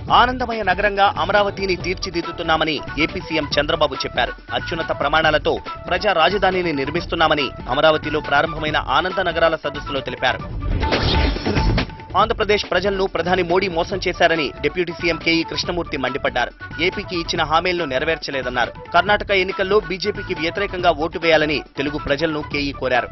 ఆనందమయ నగరంగా అమరావతిని తీర్చిదిద్దుతున్నామని ఏపీ సీఎం చంద్రబాబు చెప్పారు. అత్యున్నత ప్రమాణాలతో ప్రజా రాజధానిని నిర్మిస్తున్నామని అమరావతిలో ప్రారంభమైన ఆనంద నగరాల సదస్సులో తెలిపారు. ఆంధ్రప్రదేశ్ ప్రజలను ప్రధాని మోడీ మోసం చేశారని డిప్యూటీ సీఎం కేఈ కృష్ణమూర్తి మండిపడ్డారు. ఏపీకి ఇచ్చిన హామీలను నెరవేర్చలేదన్నారు. కర్ణాటక ఎన్నికల్లో బీజేపీకి వ్యతిరేకంగా ఓటు వేయాలని తెలుగు ప్రజలను కేఈ కోరారు.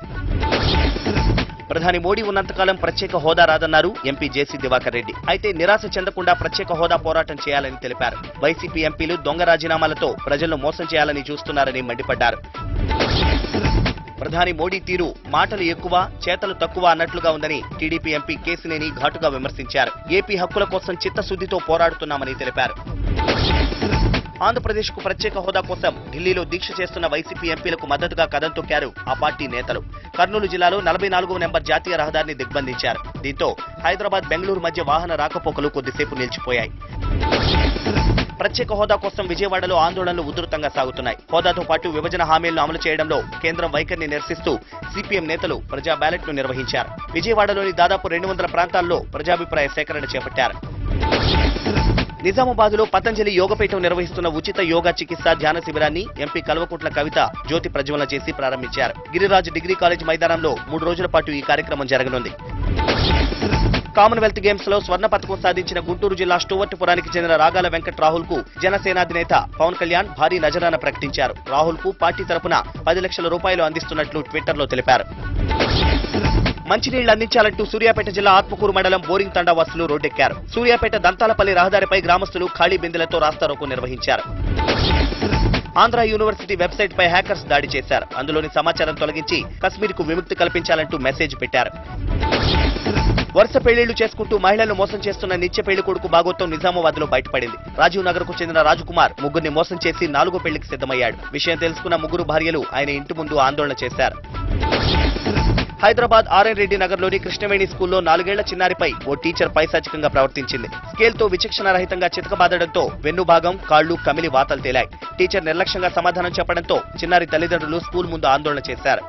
ప్రధాని మోడీ ఉన్నంతకాలం ప్రత్యేక హోదా రాదన్నారు ఎంపీ జేసీ దివాకర్ రెడ్డి. అయితే నిరాశ చెందకుండా ప్రత్యేక హోదా పోరాటం చేయాలని తెలిపారు. వైసీపీ ఎంపీలు దొంగ రాజీనామాలతో ప్రజలను మోసం చేయాలని చూస్తున్నారని మండిపడ్డారు. ప్రధాని మోడీ తీరు మాటలు ఎక్కువ చేతలు తక్కువ అన్నట్లుగా ఉందని టీడీపీ ఎంపీ కేసినేని ఘాటుగా విమర్శించారు. ఏపీ హక్కుల కోసం చిత్తశుద్ధితో పోరాడుతున్నామని తెలిపారు. ఆంధ్రప్రదేశ్ కు ప్రత్యేక హోదా కోసం ఢిల్లీలో దీక్ష చేస్తున్న వైసీపీ ఎంపీలకు మద్దతుగా కదం తొక్కారు ఆ పార్టీ నేతలు. కర్నూలు జిల్లాలో 44వ నెంబర్ జాతీయ రహదారిని దిగ్బంధించారు. దీంతో హైదరాబాద్ బెంగళూరు మధ్య వాహన రాకపోకలు కొద్దిసేపు నిలిచిపోయాయి. ప్రత్యేక హోదా కోసం విజయవాడలో ఆందోళనలు ఉధృతంగా సాగుతున్నాయి. హోదాతో పాటు విభజన హామీలను అమలు చేయడంలో కేంద్రం వైఖరిని నిరసిస్తూ సిపిఎం నేతలు ప్రజా బ్యాలెట్ను నిర్వహించారు. విజయవాడలోని దాదాపు 200 ప్రాంతాల్లో ప్రజాభిప్రాయ సేకరణ చేపట్టారు. నిజామాబాద్లో పతంజలి యోగపీఠం నిర్వహిస్తున్న ఉచిత యోగా చికిత్స ధ్యాన శిబిరాన్ని ఎంపీ కల్వకుంట్ల కవిత జ్యోతి ప్రజ్వలన చేసి ప్రారంభించారు. గిరిరాజ్ డిగ్రీ కాలేజ్ మైదానంలో 3 రోజుల పాటు ఈ కార్యక్రమం జరగనుంది. కామన్వెల్త్ గేమ్స్ లో స్వర్ణ పతకం సాధించిన గుంటూరు జిల్లా స్టూవర్ట్పురానికి చెందిన రాగాల వెంకట్ రాహుల్ కు జనసేనాధినేత పవన్ కళ్యాణ్ భారీ నజరాన ప్రకటించారు. రాహుల్ కు పార్టీ తరపున 10 లక్షల రూపాయలు అందిస్తున్నట్లు ట్విట్టర్లో తెలిపారు. మంచినీళ్లు అందించాలంటూ సూర్యాపేట జిల్లా ఆత్మకూరు మండలం బోరింగ్ తండా వాసులు రోడ్డెక్కారు. సూర్యాపేట దంతాలపల్లి రహదారిపై గ్రామస్తులు ఖాళీ బిందెలతో రాస్తారోకో నిర్వహించారు. ఆంధ్ర యూనివర్సిటీ వెబ్సైట్ పై హ్యాకర్స్ దాడి చేశారు. అందులోని సమాచారం తొలగించి కశ్మీర్ కు విముక్తి కల్పించాలంటూ మెసేజ్ పెట్టారు. వరుస పెళ్లిళ్లు చేసుకుంటూ మహిళలను మోసం చేస్తున్న నిత్య పెళ్లి కొడుకు భాగోత్వం నిజామాబాద్ లో బయటపడింది. రాజీవ్ నగర్ కు చెందిన రాజకుమార్ ముగ్గురిని మోసం చేసి 4వ పెళ్లికి సిద్ధమయ్యాడు. విషయం తెలుసుకున్న ముగ్గురు భార్యలు ఆయన ఇంటి ముందు ఆందోళన చేశారు. హైదరాబాద్ ఆర్ఎన్ రెడ్డి నగర్ లోని కృష్ణవేణి స్కూల్లో 4 ఏళ్ల చిన్నారిపై ఓ టీచర్ పైశాచికంగా ప్రవర్తించింది. స్కేల్ తో విచక్షణ రహితంగా చితకబాదడంతో వెన్ను భాగం, కాళ్లు కమిలి వాతలు తేలాయి. టీచర్ నిర్లక్ష్యంగా సమాధానం చెప్పడంతో చిన్నారి తల్లిదండ్రులు స్కూల్ ముందు ఆందోళన చేశారు.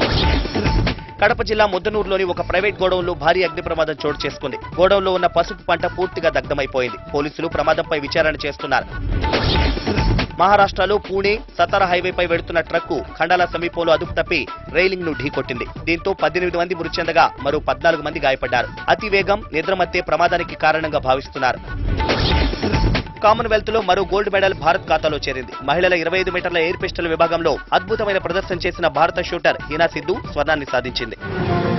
కడప జిల్లా ముద్దనూరులోని ఒక ప్రైవేట్ గోడౌన్లో భారీ అగ్ని ప్రమాదం చోటు చేసుకుంది. గోడౌన్లో ఉన్న పసుపు పంట పూర్తిగా దగ్ధమైపోయింది. పోలీసులు ప్రమాదంపై విచారణ చేస్తున్నారు. మహారాష్ట్రలో పూణే సతారా హైవేపై వెడుతున్న ట్రక్కు ఖండాల సమీపంలో అదుపు తప్పి రైలింగ్ ను ఢీకొట్టింది. దీంతో 18 మంది మృతి చెందగా మరో 14 మంది గాయపడ్డారు. అతివేగం, నిద్రమత్తే ప్రమాదానికి కారణంగా భావిస్తున్నారు. కామన్వెల్త్ లో మరో గోల్డ్ మెడల్ భారత్ ఖాతాలో చేరింది. మహిళల 25 మీటర్ల ఎయిర్ పిస్టల్ విభాగంలో అద్భుతమైన ప్రదర్శన చేసిన భారత షూటర్ హీనా సిద్ధు స్వర్ణాన్ని సాధించింది.